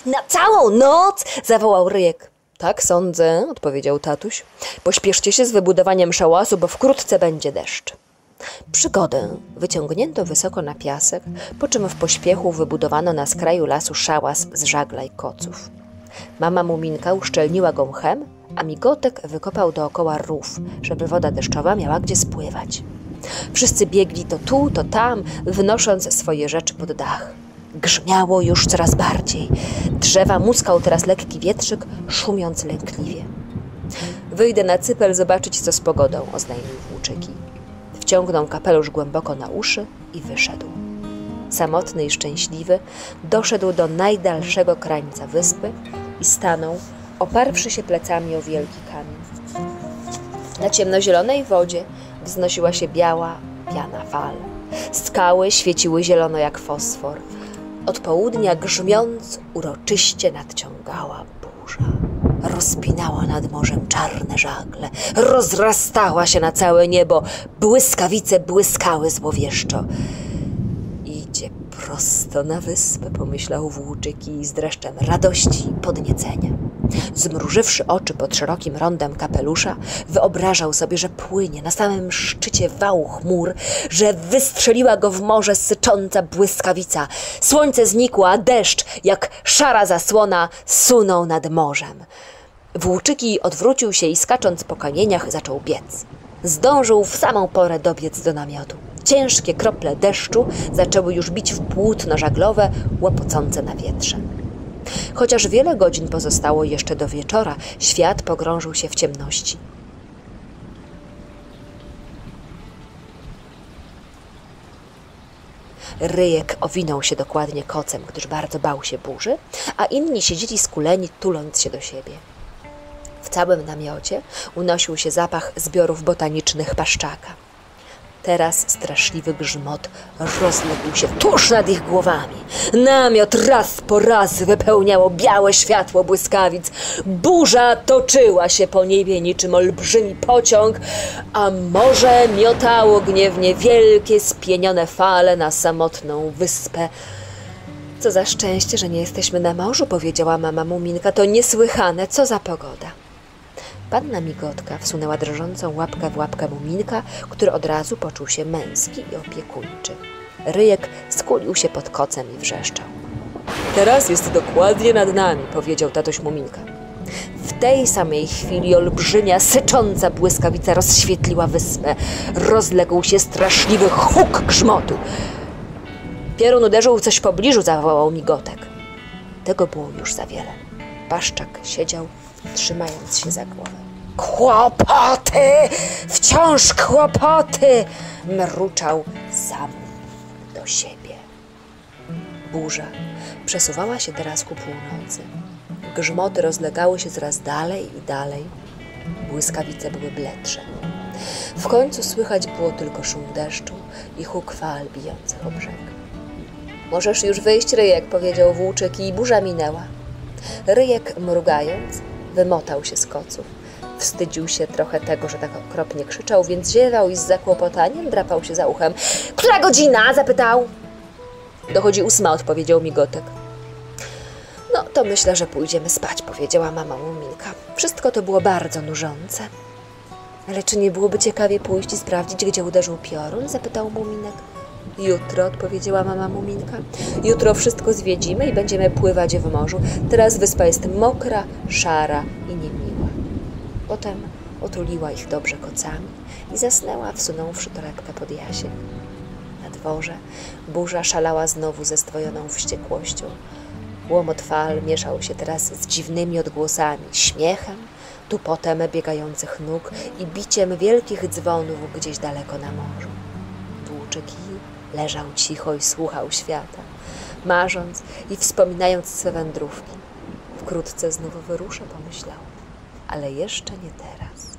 Na całą noc? Zawołał Ryjek. Tak sądzę, odpowiedział tatuś. Pośpieszcie się z wybudowaniem szałasu, bo wkrótce będzie deszcz. Przygodę wyciągnięto wysoko na piasek, po czym w pośpiechu wybudowano na skraju lasu szałas z żagla i koców. Mama Muminka uszczelniła go mchem, a Migotek wykopał dookoła rów, żeby woda deszczowa miała gdzie spływać. Wszyscy biegli to tu, to tam, wynosząc swoje rzeczy pod dach. Grzmiało już coraz bardziej. Drzewa muskał teraz lekki wietrzyk, szumiąc lękliwie. Wyjdę na cypel zobaczyć, co z pogodą, oznajmił Włóczyki. Wciągnął kapelusz głęboko na uszy i wyszedł. Samotny i szczęśliwy doszedł do najdalszego krańca wyspy i stanął, oparłszy się plecami o wielki kamień. Na ciemnozielonej wodzie wznosiła się biała piana fal. Skały świeciły zielono jak fosfor. Od południa grzmiąc uroczyście nadciągała burza. Rozpinała nad morzem czarne żagle, rozrastała się na całe niebo, błyskawice błyskały złowieszczo. Idzie prosto na wyspę, pomyślał Włóczyki z dreszczem radości i podniecenia. Zmrużywszy oczy pod szerokim rondem kapelusza, wyobrażał sobie, że płynie na samym szczycie wału chmur, że wystrzeliła go w morze sycząca błyskawica. Słońce znikło, a deszcz, jak szara zasłona, sunął nad morzem. Włóczyki odwrócił się i skacząc po kamieniach zaczął biec. Zdążył w samą porę dobiec do namiotu. Ciężkie krople deszczu zaczęły już bić w płótno żaglowe, łopocące na wietrze. Chociaż wiele godzin pozostało jeszcze do wieczora, świat pogrążył się w ciemności. Ryjek owinął się dokładnie kocem, gdyż bardzo bał się burzy, a inni siedzieli skuleni, tuląc się do siebie. W całym namiocie unosił się zapach zbiorów botanicznych paszczaka. Teraz straszliwy grzmot rozległ się tuż nad ich głowami. Namiot raz po raz wypełniało białe światło błyskawic. Burza toczyła się po niebie niczym olbrzymi pociąg, a morze miotało gniewnie wielkie, spienione fale na samotną wyspę. Co za szczęście, że nie jesteśmy na morzu, powiedziała mama Muminka. To niesłychane, co za pogoda. Panna Migotka wsunęła drżącą łapkę w łapkę Muminka, który od razu poczuł się męski i opiekuńczy. Ryjek skulił się pod kocem i wrzeszczał. Teraz jest dokładnie nad nami, powiedział tatuś Muminka. W tej samej chwili olbrzymia, sycząca błyskawica rozświetliła wyspę. Rozległ się straszliwy huk grzmotu. Piorun uderzył w coś w pobliżu, zawołał Migotek. Tego było już za wiele. Paszczak siedział, trzymając się za głowę. Kłopoty! Wciąż kłopoty! Mruczał sam do siebie. Burza przesuwała się teraz ku północy. Grzmoty rozlegały się coraz dalej i dalej. Błyskawice były bledsze. W końcu słychać było tylko szum deszczu i huk fal bijących o brzeg. Możesz już wyjść, Ryjek, powiedział Włóczyki, i burza minęła. Ryjek, mrugając, wymotał się z koców. Wstydził się trochę tego, że tak okropnie krzyczał, więc ziewał i z zakłopotaniem drapał się za uchem. Która godzina? Zapytał. Dochodzi 8, odpowiedział Migotek. No, to myślę, że pójdziemy spać, powiedziała mama Muminka. Wszystko to było bardzo nużące. Ale czy nie byłoby ciekawie pójść i sprawdzić, gdzie uderzył piorun? Zapytał Muminek. Jutro, odpowiedziała mama Muminka. Jutro wszystko zwiedzimy i będziemy pływać w morzu. Teraz wyspa jest mokra, szara i niemiła. Potem otuliła ich dobrze kocami i zasnęła, wsunąwszy torebkę pod jasiek. Na dworze burza szalała znowu ze zdwojoną wściekłością. Łomot fal mieszał się teraz z dziwnymi odgłosami, śmiechem, tupotem biegających nóg i biciem wielkich dzwonów gdzieś daleko na morzu. Włóczyki leżał cicho i słuchał świata, marząc i wspominając swe wędrówki. Wkrótce znowu wyruszę, pomyślał, ale jeszcze nie teraz.